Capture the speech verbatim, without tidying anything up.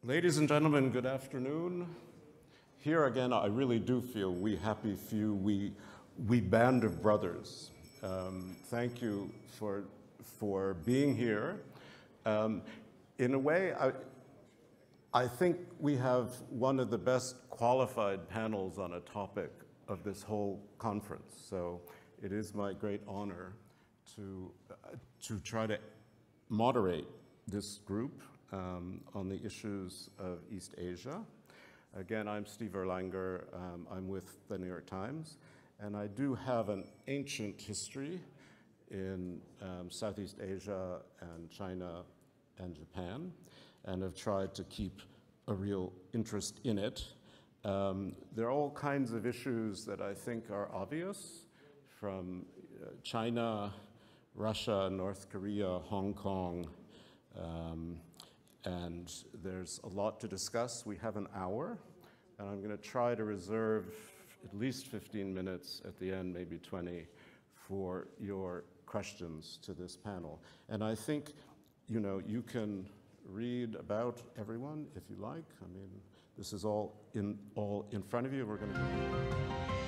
Ladies and gentlemen, good afternoon. Here again, I really do feel we happy few, we, we band of brothers. Um, thank you for, for being here. Um, in a way, I, I think we have one of the best qualified panels on a topic of this whole conference. So it is my great honor to, uh, to try to moderate this group um, on the issues of East Asia. Again, I'm Steve Erlanger. Um, I'm with the New York Times, and I do have an ancient history in um, Southeast Asia and China and Japan, and have tried to keep a real interest in it. Um, there are all kinds of issues that I think are obvious, from uh, China, Russia, North Korea, Hong Kong, um, and there's a lot to discuss. We have an hour, and I'm going to try to reserve at least fifteen minutes at the end, maybe twenty, for your questions to this panel. And I think, you know, you can read about everyone if you like. I mean, this is all in, all in front of you. We're going to